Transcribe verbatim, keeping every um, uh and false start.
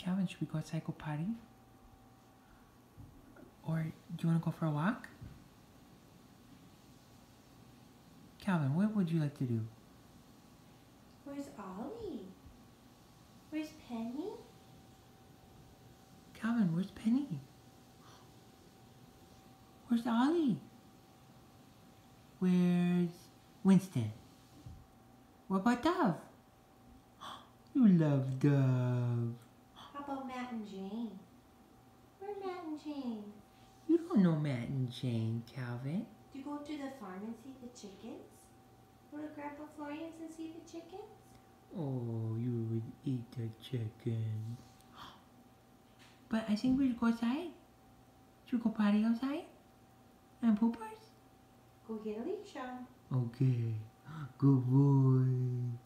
Calvin, should we go outside, go potty? Or do you want to go for a walk? Calvin, what would you like to do? Where's Ollie? Where's Penny? Calvin, where's Penny? Where's Ollie? Where's Winston? What about Dove? You love Dove. How about Matt and Jane? Where are Matt and Jane? You don't know Matt and Jane, Calvin. Do you go to the farm and see the chickens? Go to Grandpa Florian's and see the chickens? Oh, you would eat the chicken. But I think we should go outside. Should we go potty outside? And poopers? Go get a leash on. Okay. Good boy.